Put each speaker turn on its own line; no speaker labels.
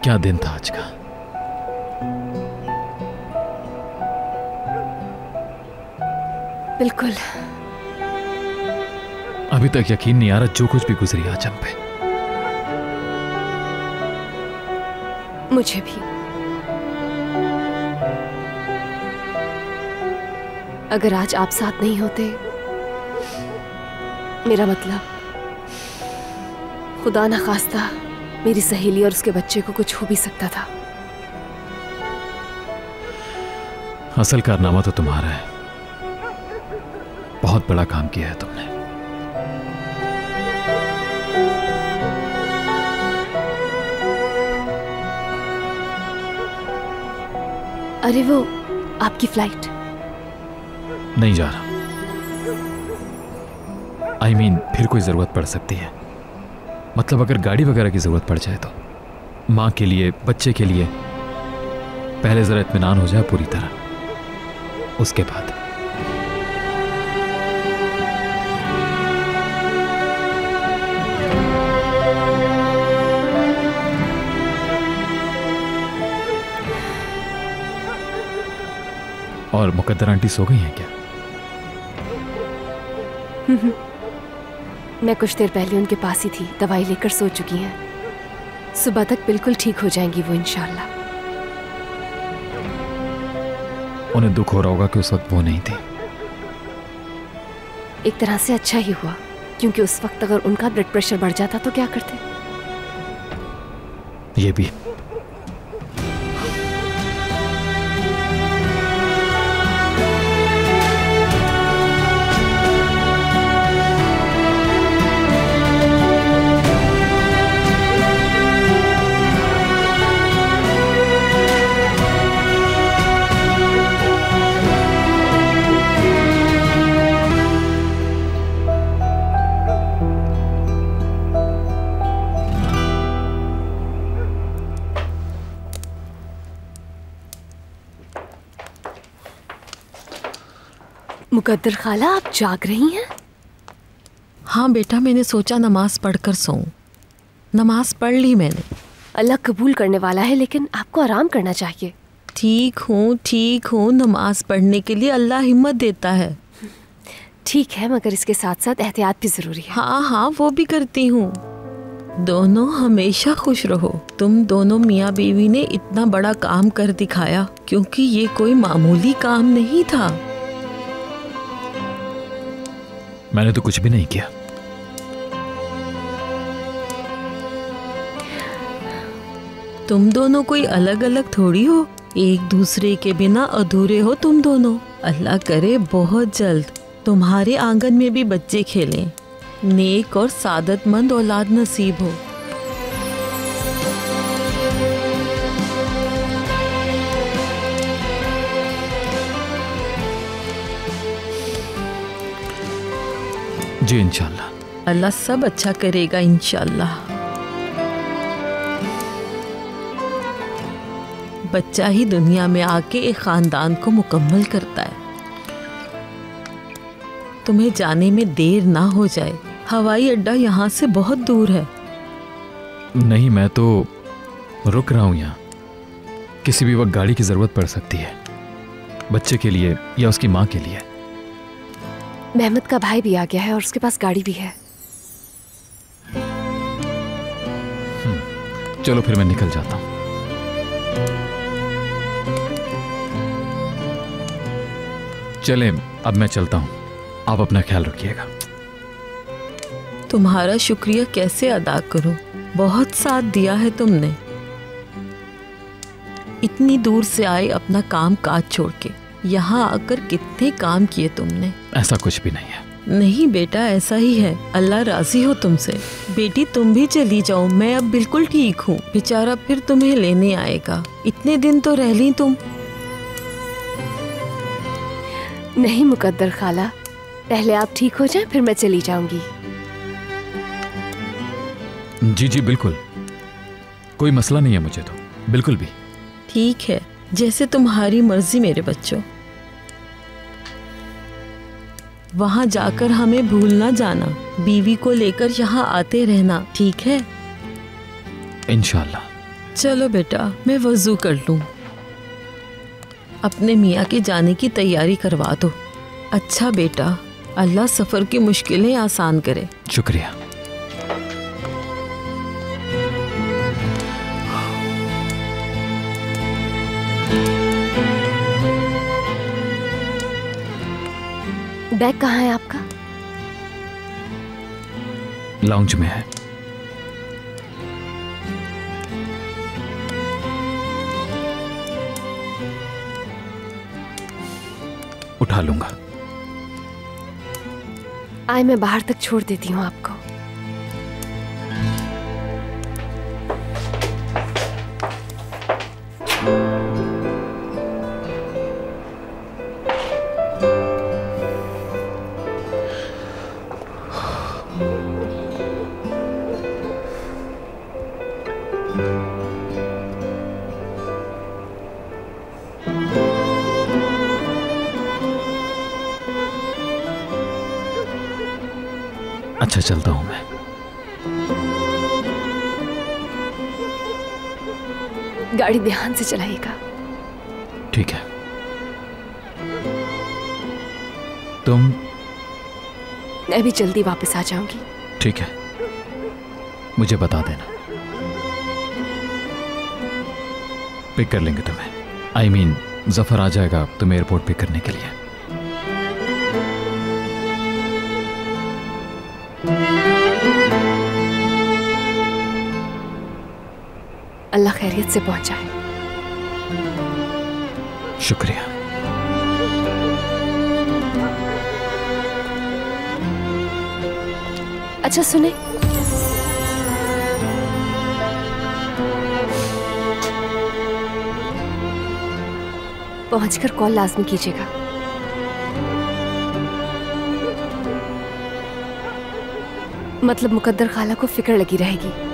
क्या दिन था आज का।
बिल्कुल।
अभी तक यकीन नहीं आ रहा जो कुछ भी गुजरी आज हम पे।
मुझे भी। अगर आज आप साथ नहीं होते, मेरा मतलब खुदा ना खास्ता मेरी सहेली और उसके बच्चे को कुछ हो भी सकता था।
असल कारनामा तो तुम्हारा है। बहुत बड़ा काम किया है तुमने।
अरे वो आपकी फ्लाइट।
नहीं जा रहा। I mean, फिर कोई जरूरत पड़ सकती है। मतलब अगर गाड़ी वगैरह की जरूरत पड़ जाए तो माँ के लिए, बच्चे के लिए पहले जरा इत्मीनान हो जाए पूरी तरह, उसके बाद। और मुकद्दर आंटी सो गई हैं क्या?
मैं कुछ देर पहले उनके पास ही थी, दवाई लेकर सो चुकी हैं। सुबह तक बिल्कुल ठीक हो जाएंगी वो इंशाल्लाह।
उन्हें दुख हो रहा होगा कि उस वक्त वो नहीं थी।
एक तरह से अच्छा ही हुआ, क्योंकि उस वक्त अगर उनका ब्लड प्रेशर बढ़ जाता तो क्या करते?
ये भी।
मुकद्दर खाला, आप जाग रही हैं?
हाँ बेटा, मैंने सोचा नमाज पढ़कर सोऊं। नमाज पढ़ ली मैंने।
अल्लाह कबूल करने वाला है, लेकिन आपको आराम करना चाहिए।
ठीक हूँ। नमाज पढ़ने के लिए अल्लाह हिम्मत देता है।
ठीक है, मगर इसके साथ साथ एहतियात भी जरूरी है।
हाँ, वो भी करती हूँ। दोनों हमेशा खुश रहो। तुम दोनों मियाँ बीवी ने इतना बड़ा काम कर दिखाया, क्योंकि ये कोई मामूली काम नहीं था।
मैंने तो कुछ भी नहीं किया।
तुम दोनों कोई अलग अलग थोड़ी हो, एक दूसरे के बिना अधूरे हो तुम दोनों। अल्लाह करे बहुत जल्द तुम्हारे आंगन में भी बच्चे खेलें, नेक और सादतमंद औलाद नसीब हो।
जी इंशाल्लाह।
अल्लाह सब अच्छा करेगा इंशाल्लाह। बच्चा ही दुनिया में आके एक खानदान को मुकम्मल करता है। तुम्हें जाने में देर ना हो जाए, हवाई अड्डा यहाँ से बहुत दूर है।
नहीं, मैं तो रुक रहा हूँ यहाँ। किसी भी वक्त गाड़ी की जरूरत पड़ सकती है, बच्चे के लिए या उसकी माँ के लिए।
मेहमद का भाई भी आ गया है और उसके पास गाड़ी भी है।
चलो फिर मैं निकल जाता हूँ। चलें, अब मैं चलता हूँ। आप अपना ख्याल रखिएगा।
तुम्हारा शुक्रिया कैसे अदा करूं? बहुत साथ दिया है तुमने। इतनी दूर से आए अपना काम काज छोड़ के, यहाँ आकर कितने काम किए तुमने।
ऐसा कुछ भी नहीं है।
नहीं बेटा, ऐसा ही है। अल्लाह राजी हो तुमसे। बेटी तुम भी चली जाओ, मैं अब बिल्कुल ठीक हूँ। बेचारा फिर तुम्हें लेने आएगा। इतने दिन तो रह ली तुम।
नहीं मुकद्दर खाला, पहले आप ठीक हो जाएं, फिर मैं चली जाऊंगी।
जी जी बिल्कुल, कोई मसला नहीं है मुझे तो, बिल्कुल भी।
ठीक है, जैसे तुम्हारी मर्जी मेरे बच्चों। वहां जाकर हमें भूल ना जाना। बीवी को लेकर यहाँ आते रहना, ठीक है?
इंशाल्लाह।
चलो बेटा, मैं वजू कर लूं। अपने मियाँ के जाने की तैयारी करवा दो। अच्छा बेटा, अल्लाह सफ़र की मुश्किलें आसान करे।
शुक्रिया।
बैग कहाँ है आपका?
लाउंज में है। उठा लूंगा।
आए, मैं बाहर तक छोड़ देती हूँ आपको।
अच्छा, चलता हूं मैं।
गाड़ी ध्यान से चलाइएगा।
ठीक है। तुम?
मैं भी जल्दी वापस आ जाऊंगी।
ठीक है, मुझे बता देना। पिक कर लेंगे तुम्हें। आई मीन, जफर आ जाएगा तुम्हें एयरपोर्ट पिक करने के लिए।
अल्लाह खैरियत से पहुंचाए।
शुक्रिया।
अच्छा सुने, पहुंचकर कॉल लाजमी कीजिएगा। मतलब मुकद्दर खाला को फिक्र लगी रहेगी।